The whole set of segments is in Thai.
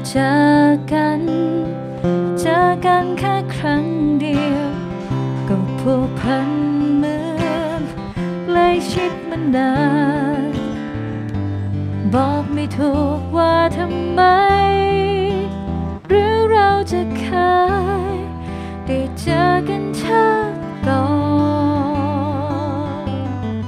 เจอกันแค่ครั้งเดียวก็ผูกพันเหมือนใกล้ชิดมันนานบอกไม่ถูกว่าทำไมหรือเราจะเคยได้เจอกันชาติก่อน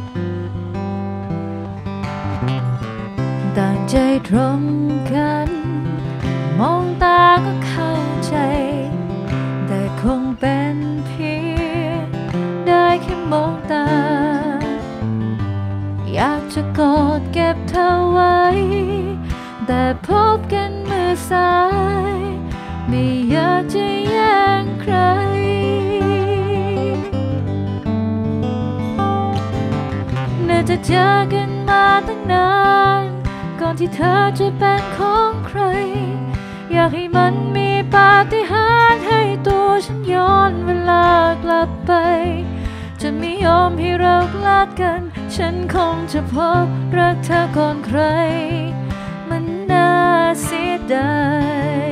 ต่างใจตรงกันมองตาก็เข้าใจแต่คงเป็นเพียงได้แค่มองตาอยากจะกอดเก็บเธอไว้แต่พบกันมือซ้ายไม่อยากจะแย่งใครน่าจะเจอกันมาตั้งนานก่อนที่เธอจะเป็นของใครอยากให้มันมีปาฏิหาริย์ให้ตัวฉันย้อนเวลากลับไปจะไม่ยอมให้เราพลาดกันฉันคงจะพบรักเธอก่อนใครมันน่าเสียดาย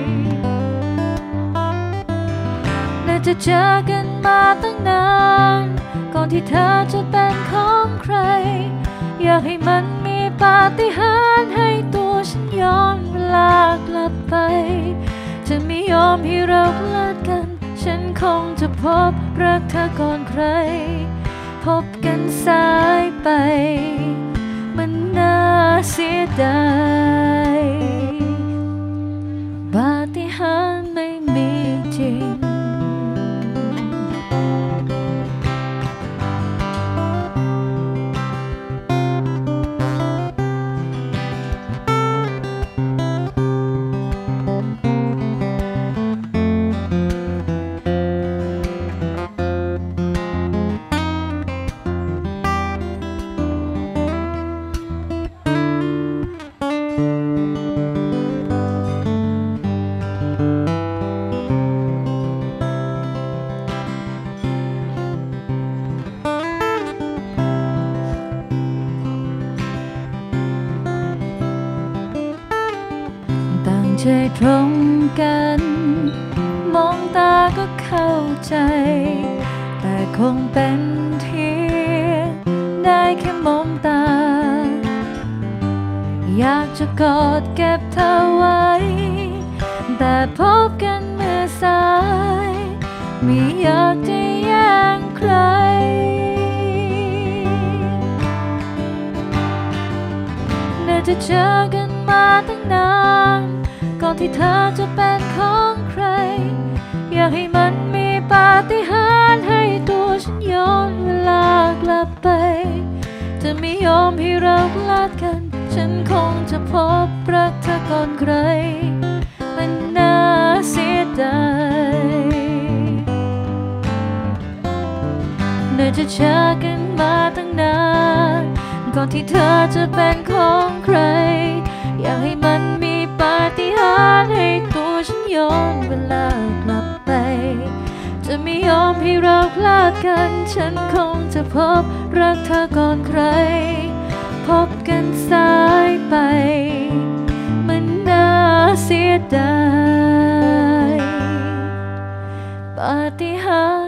น่าจะเจอกันมาตั้งนานก่อนที่เธอจะเป็นของใครอยากให้มันมีปาฏิหาริย์ให้ตัวฉันย้อนเวลากลับไปจะไม่ยอมให้เราพลาดกันฉันคงจะพบรักเธอก่อนใครพบกันสายไปมันน่าเสียดายปาฏิหาริย์ไม่มีจริงใจตรงกันมองตาก็เข้าใจแต่คงเป็นเพียงได้แค่มองตาอยากจะกอดเก็บเธอไว้แต่พบกันเมื่อสายไม่อยากจะแย่งใครน่าจะเจอกันมาตั้งนานก่อนที่เธอจะเป็นของใครอยากให้มันมีปาฏิหาริย์ให้ตัวฉันย้อนเวลากลับไปจะไม่ยอมให้เราพลาดกันฉันคงจะพบรักเธอก่อนใครมันน่าเสียดายน่าจะเจอกันมาตั้งนานก่อนที่เธอจะเป็นของใครอยากให้มันมีปาฏิหาริย์ให้ตัวฉันย้อนเวลากลับไปจะไม่ยอมให้เราพลาดกันฉันคงจะพบรักเธอก่อนใครพบกันสายไปมันน่าเสียดายปาฏิหาริย์